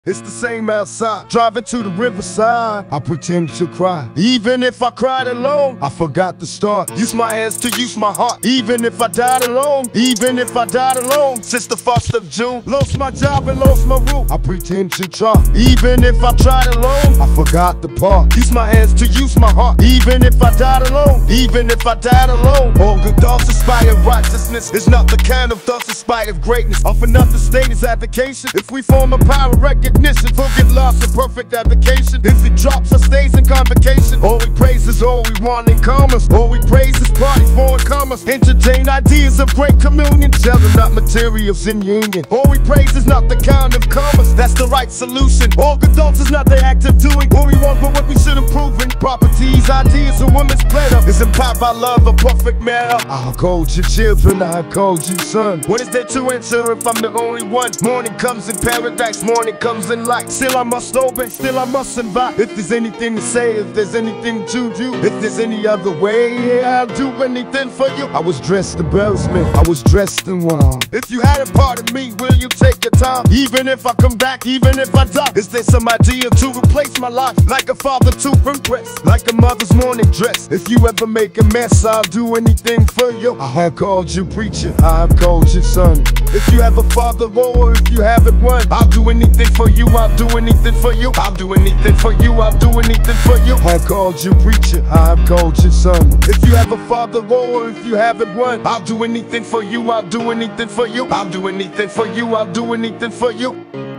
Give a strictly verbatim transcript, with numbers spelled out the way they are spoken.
It's the same outside, driving to the riverside. I pretend to cry, even if I cried alone. I forgot to start, use my hands to use my heart. Even if I died alone, even if I died alone. Since the first of June, lost my job and lost my room. I pretend to try, even if I tried alone. I forgot the part, use my hands to use my heart. Even if I died alone, even if I died alone. All good thoughts inspire righteousness. It's not the kind of thoughts inspire greatness. Often not the state is advocation. If we form a power recognition, forget loss and perfect application. If it drops or stays in convocation, all we praise is all we want in commerce. All we praise is party foreign commerce. Entertain ideas of great communion, selling not materials in union. All we praise is not the kind of commerce, that's the right solution. All good thoughts is not the act of doing what we want, but what we should improve in. Properties, ideas, a woman's pleasure is empowered by love, a perfect manner. I'll call you children, I'll call you son. What is there to answer if I'm the only one? Morning comes in paradise, morning comes in light. Still I must obey, still I must invite. If there's anything to say, if there's anything to do, if there's any other way, yeah, I'll do anything for you. I was dressed in embarrassment, I was dressed in wrong. If you had a part of me, will you take your time? Even if I come back, even if I die, is there some idea to replace my life? Like a father to impress, like a mother's morning dress. If you ever make a mess, I'll do anything for you. I have called you preacher, I have called you son. If you have a father or if you haven't one, I'll do anything for you, I'll do anything for you. I'll do anything for you, I'll do anything for you. I have called you preacher, I have called you son. If you have a father or if you haven't one, I'll do anything for you, I'll do anything for you. I'll do anything for you, I'll do anything for you.